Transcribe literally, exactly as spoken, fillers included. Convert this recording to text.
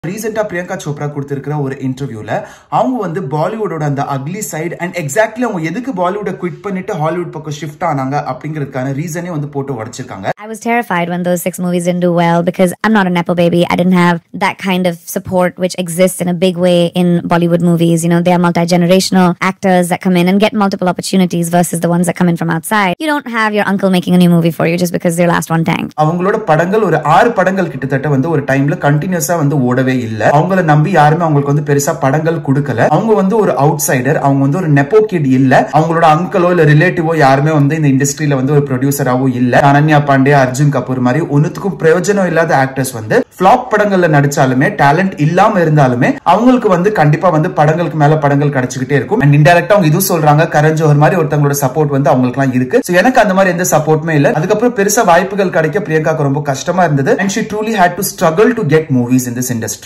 ரீசெண்டா பிரியங்கா சோப்ரா கொடுத்திருக்கிற ஒரு இன்டர்வியூல அவங்க வந்து பாலிவுட்டோட அந்த அக்லி சைடு அண்ட் எக்ஸாக்ட்லி அவங்க எதுக்கு பாலிவுட்டை குவிட் பண்ணிட்டு ஹாலிவுட் பக்கம் ஷிஃப்ட் ஆனாங்க அப்படிங்கிறதுக்கான ரீசனே வந்து போட்டு உடைச்சிருக்காங்க. I was terrified when those six movies didn't do well because I'm not a nepo baby. I didn't have that kind of support which exists in a big way in Bollywood movies. You know, they are multi-generational actors that come in and get multiple opportunities versus the ones that come in from outside. You don't have your uncle making a new movie for you just because their last one tanked. அவங்களோட படங்கள் ஒரு ஆறு படங்கள் கிட்டத்தட்ட வந்து ஒரு டைம்ல கண்டினியூஸா வந்து ஓடவே இல்ல. அவங்கள நம்பி யாருமே அவங்களுக்கு வந்து பெருசா படங்கள் கொடுக்கல. அவங்க வந்து ஒரு அவுட் சைடர், அவங்க வந்து ஒரு நெப்போ கிட் இல்ல. அவங்களோட அங்கிளோ இல்ல ரிலேட்டிவோ யாருமே வந்து இந்த இண்டஸ்ட்ரியில வந்து ஒரு ப்ரொடியூசராவோ இல்ல. அனன்யா பாண்டே, அர்ஜுன் கபூர் மாதிரி ஒன்னுத்துக்கும் பிரயோஜனம் இல்லாத ஆக்டர்ஸ் வந்து ஃபிளாப் படங்கள்ல நடிச்சாலுமே டேலண்ட் இல்லாம இருந்தாலுமே அவங்களுக்கு வந்து கண்டிப்பா வந்து படங்களுக்கு மேல படங்கள் கிடைச்சுக்கிட்டே இருக்கும். அண்ட் இன்டைரக்டா அவங்க இது சொல்றாங்க, கரண் ஜோஹர் மாதிரி ஒருத்தவங்களோட சப்போர்ட் வந்து அவங்களுக்கு எல்லாம் இருக்கு. சோ எனக்கு அந்த மாதிரி எந்த சப்போர்ட்டுமே இல்ல. அதுக்கப்புறம் பெருசா வாய்ப்புகள் கிடைக்க பிரியங்காக்கு ரொம்ப கஷ்டமா இருந்தது. And she truly had to struggle to get movies in this industry.